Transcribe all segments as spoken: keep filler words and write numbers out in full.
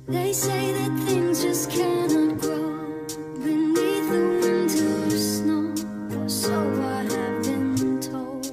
They say that things just cannot grow beneath the winter snow, so I have been told.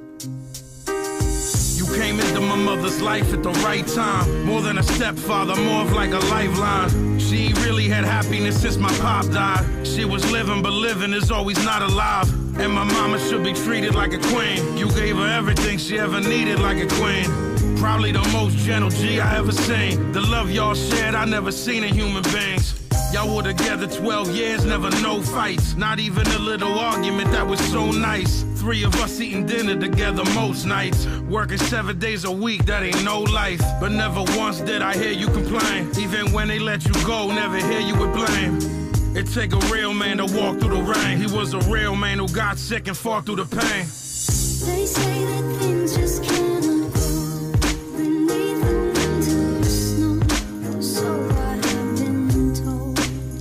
You came into my mother's life at the right time. More than a stepfather, more of like a lifeline. She ain't really had happiness since my pop died. She was living, but living is always not alive. And my mama should be treated like a queen. You gave her everything she ever needed like a queen. Probably the most gentle G I ever seen. The love y'all shared, I never seen in human beings. Y'all were together twelve years, never no fights. Not even a little argument, that was so nice. Three of us eating dinner together most nights. Working seven days a week, that ain't no life. But never once did I hear you complain. Even when they let you go, never hear you with blame. It take a real man to walk through the rain. He was a real man who got sick and fought through the pain. They say that things just cannot grow beneath the winter snow, so I have been told.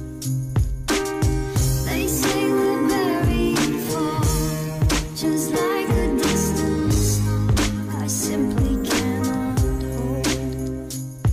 They say we're very far, just like a distant star I simply cannot hold.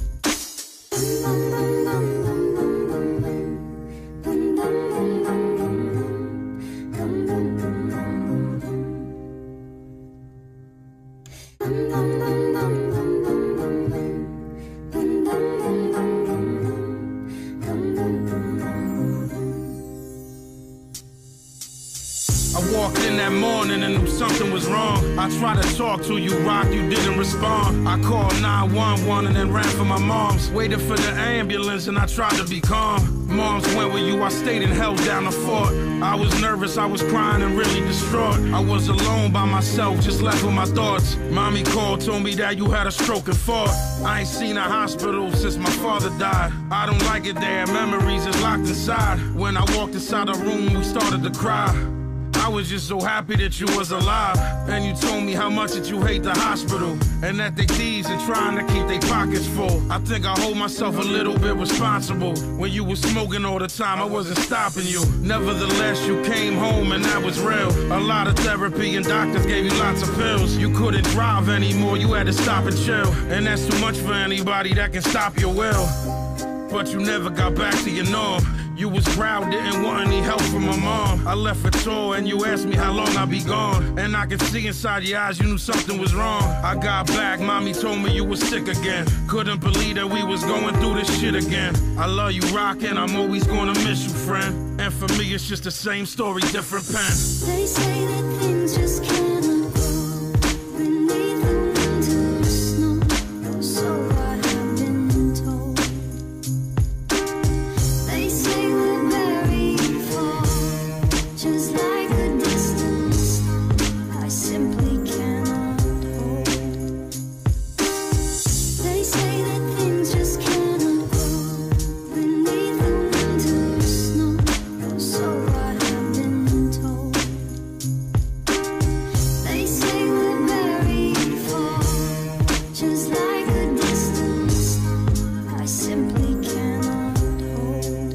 I walked in that morning and knew something was wrong. I tried to talk to you, Rock, you didn't respond. I called nine one one and then ran for my mom's. Waited for the ambulance and I tried to be calm. Moms went with you, I stayed and held down the fort. I was nervous, I was crying and really distraught. I was alone by myself, just left with my thoughts. Mommy called, told me that you had a stroke and fought. I ain't seen a hospital since my father died. I don't like it there, memories is locked inside. When I walked inside the room, we started to cry. I was just so happy that you was alive. And you told me how much that you hate the hospital, and that they thieves and trying to keep their pockets full. I think I hold myself a little bit responsible. When you was smoking all the time, I wasn't stopping you. Nevertheless, you came home and that was real. A lot of therapy and doctors gave you lots of pills. You couldn't drive anymore, you had to stop and chill. And that's too much for anybody that can stop your will. But you never got back to your norm. You was proud, didn't want any help from my mom. I left for tour and you asked me how long I'd be gone. And I could see inside your eyes you knew something was wrong. I got back, mommy told me you was sick again. Couldn't believe that we was going through this shit again. I love you, Rockin', I'm always gonna miss you, friend. And for me it's just the same story, different pen. They say that things just cannot grow beneath the winter snow, so I have been told. They say we're very far, just like a distant star I simply cannot hold. They say that things just cannot grow beneath the winter snow, so I have been told. They say we're very far, just like a distant star I simply cannot hold.